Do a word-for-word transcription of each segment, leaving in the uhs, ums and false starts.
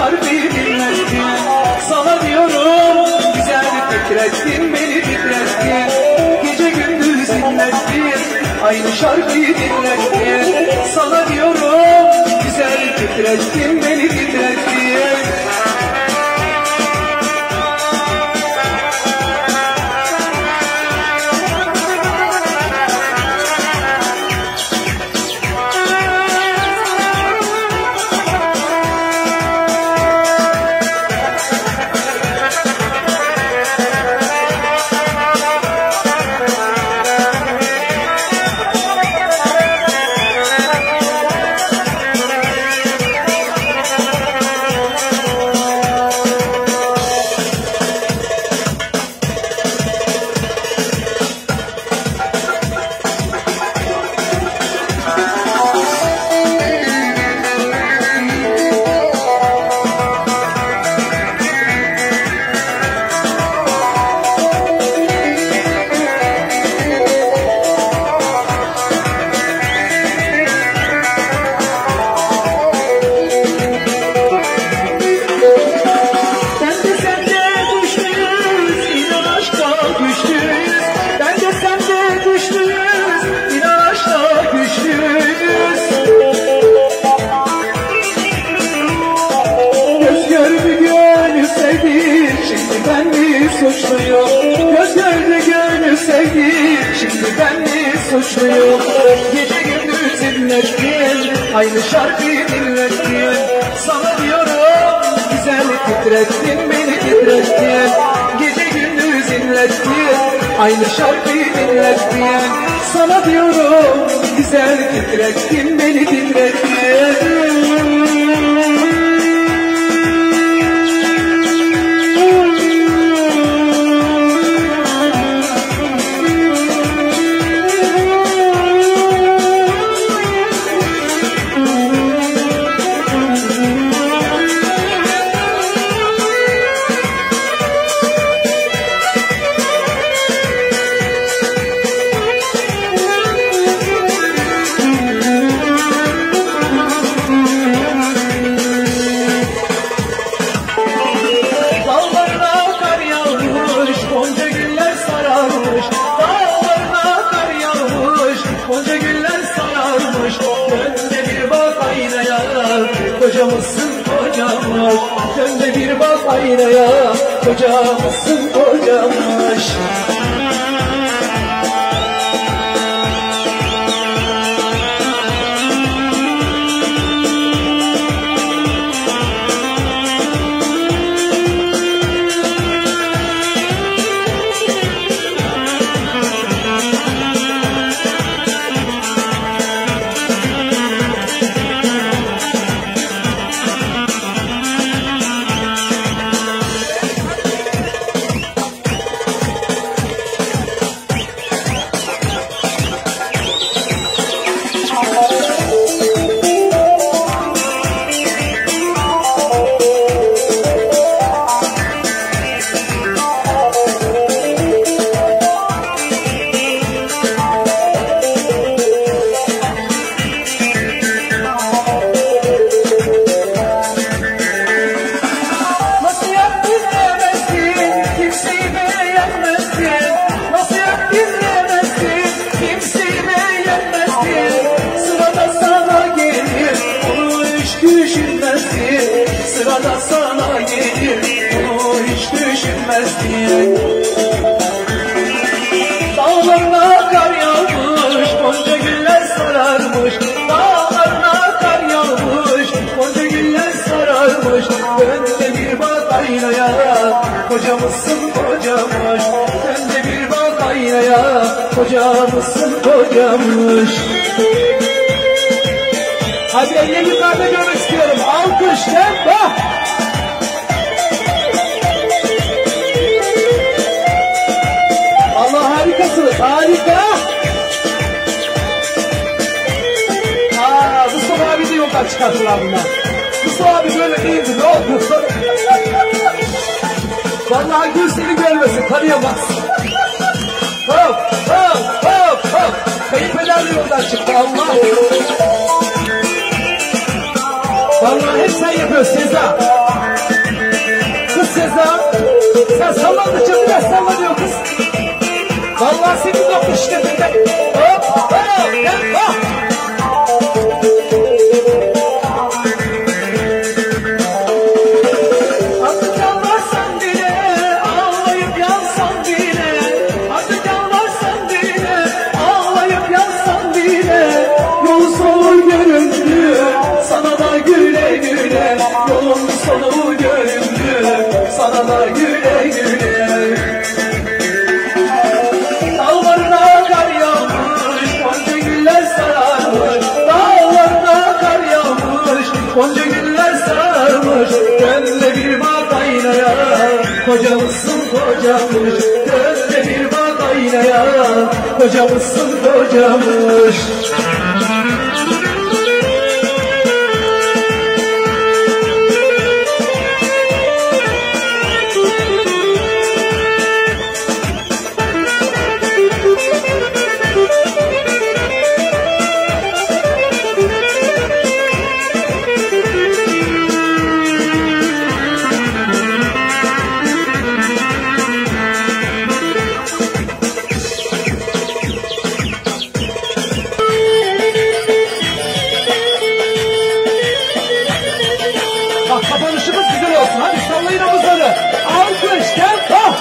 şarkıyı dinlettin. Sana diyorum güzel titrettin, beni titrettin. Gece gündüz dinlettin, aynı şarkıyı dinlettin. Sana diyorum güzel titrettin, beni titrettin. Suçluyum, göz gördü gönül sevdi, şimdi ben mi suçluyum? Gece gündüz dinlettin, aynı şarkıyı dinlettin. Sana diyorum güzel titrettin, beni titrettin. Gece gündüz dinlettin, aynı şarkıyı dinlettin. Sana diyorum güzel titrettin, beni titrettin. Gonca güller sararmış, önde bir bak aynaya, kocamızsın kocamış. Önde bir bak aynaya, kocamızsın kocamış. Sırada sana gelir, onu hiç düşünmezdin. Dağlarına kar yağmış, gonca güller sararmış. Dağlarına kar yağmış, gonca güller sararmış. Önde bir bak aynaya, kocamızsın kocamış. Önde bir bak aynaya, kocamızsın kocamış. Hadi elini yukarıda görmek istiyorum. Alkış, tempo. Allah harikasınız, harika. Aa, Mustafa abi de yoldan çıkarttılar bunlar. Mustafa abi böyle değildi, ne oldu? Vallahi gül seni görmesin, tanıyamaz. Hop, hop, hop, hop. Kayınpeder de yoldan çıktı, Allah. Vallahi hep sen yapıyorsun Seza. Kız Seza, sen salladıkça biraz salla diyor kız. Vallahi sekiz dokuz işte bende. Hop hop gel hop. Artık yalvarsan bile, ağlayıp yansan bile. Artık yalvarsan bile, ağlayıp yansan bile. Yol sonu göründü, sana da güle güle. Yolun sonu göründü, sana da güle güle. Dağlarına kar yağmış, gonca güller sararmış. Dağlarına kar yağmış, gonca güller sararmış. Dönme bir bak aynaya, kocamızsın kocamış. Dönme bir bak aynaya, kocamızsın kocamış. Kapanışımız güzel olsun. Hadi sallayın omuzları. Alkış gel. Oh.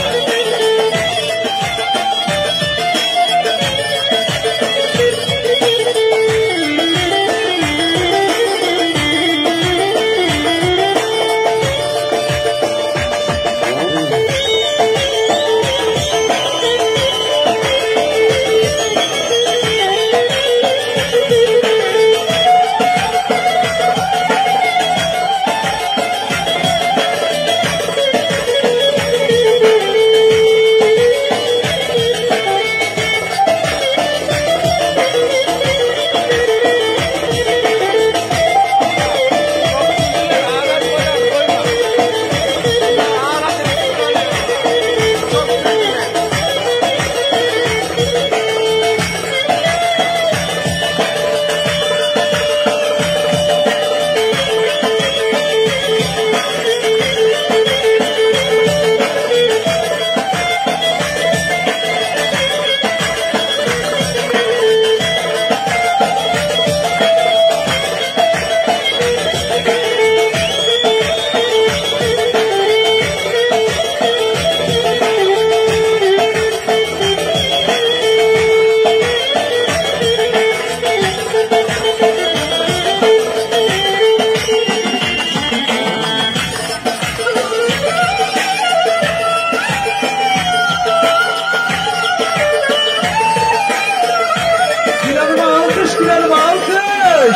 Gülerim alkış.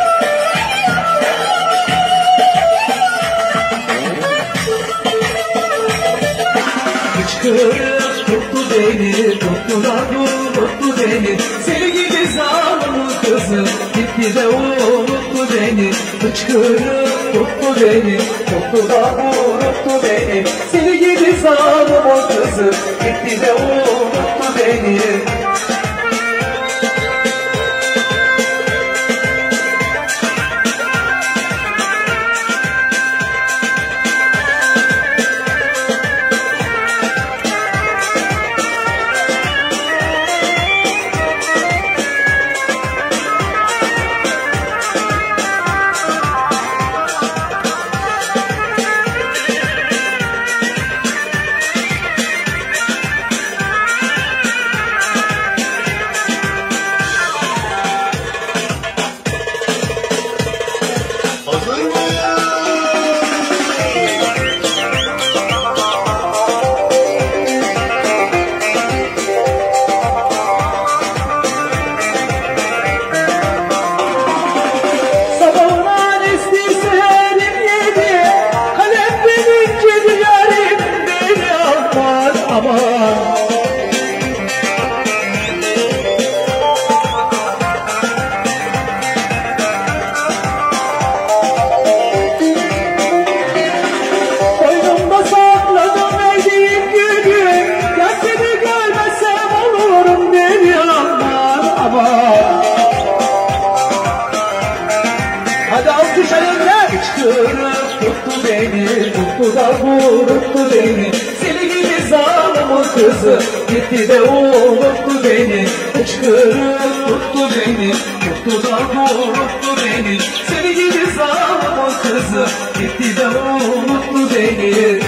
Hıçkırık tuttu beni, tuttu da tuttu beni. Sevgili zalim kızım, gitti de unuttu beni. Hıçkırık tuttu beni, tuttu da unuttu beni. Sevgili zalim kızım, gitti de unuttu beni. da vuruttu beni. Seni gibi zalimın kızı gitti de unuttu beni. Hıçkırık tuttu beni, tuttu da vuruttu beni. Seni gibi zalimın kızı gitti de unuttu beni.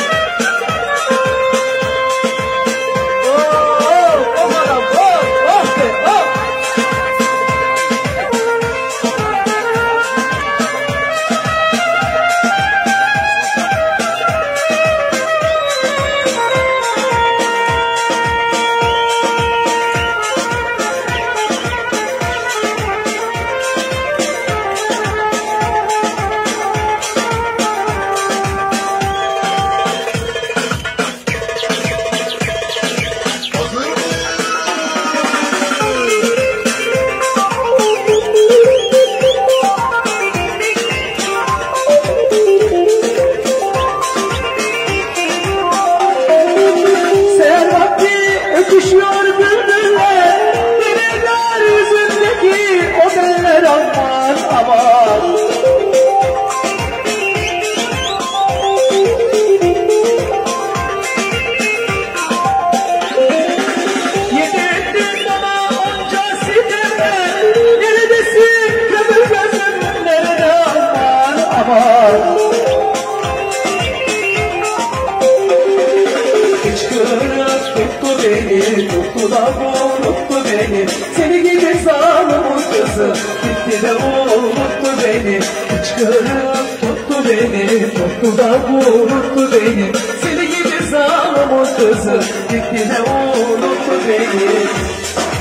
Öpüşüyor bülbüller, deliler yüzündeki o beller aman aman. Yedirdin bana onca sitemler, neredesin kömür gözüm, nerede aman aman. Hıçkırık tuttu beni, tuttu da vuruttu beni. Seni gibi zalimin kızı gitti de unuttu beni. Hıçkırık tuttu beni, tuttu da vuruttu beni. Seni gibi zalimin kızı gitti de unuttu beni.